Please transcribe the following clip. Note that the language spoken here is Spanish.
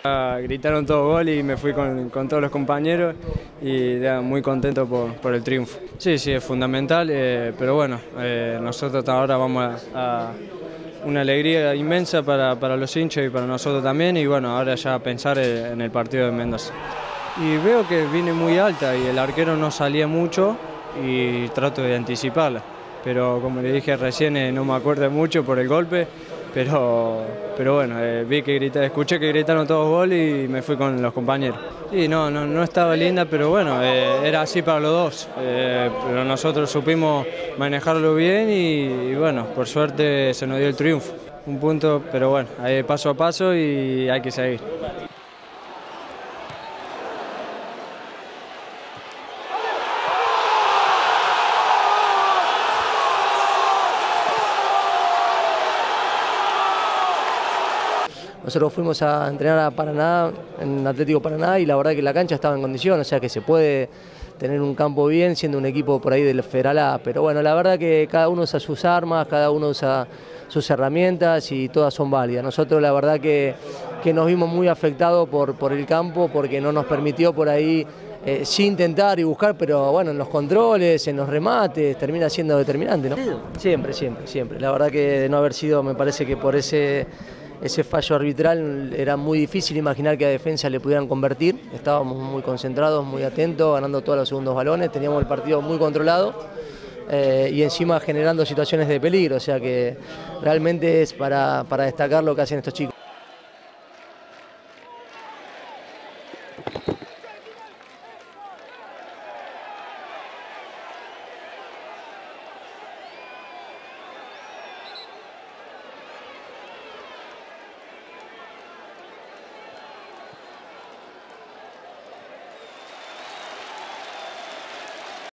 Gritaron todo gol y me fui con todos los compañeros y muy contento por el triunfo. Sí, sí, es fundamental, pero bueno, nosotros ahora vamos a una alegría inmensa para los hinchas y para nosotros también, y bueno, ahora ya pensar en el partido de Mendoza. Y veo que viene muy alta y el arquero no salía mucho y trato de anticiparla, pero como le dije recién, no me acuerdo mucho por el golpe, pero bueno, escuché que gritaron todos gol y me fui con los compañeros. Y no estaba linda, pero bueno, era así para los dos, pero nosotros supimos manejarlo bien y bueno, por suerte se nos dio el triunfo. Un punto, pero bueno, paso a paso y hay que seguir. Nosotros fuimos a entrenar a Paraná, en Atlético Paraná, y la verdad que la cancha estaba en condición, o sea que se puede tener un campo bien siendo un equipo por ahí del Federal A. Pero bueno, la verdad que cada uno usa sus armas, cada uno usa sus herramientas y todas son válidas. Nosotros la verdad que nos vimos muy afectados por el campo porque no nos permitió por ahí sí intentar y buscar, pero bueno, en los controles, en los remates, termina siendo determinante, ¿no? Siempre, siempre, siempre. La verdad que de no haber sido, me parece que por ese fallo arbitral era muy difícil imaginar que a defensa le pudieran convertir. Estábamos muy concentrados, muy atentos, ganando todos los segundos balones, teníamos el partido muy controlado y encima generando situaciones de peligro, o sea que realmente es para destacar lo que hacen estos chicos.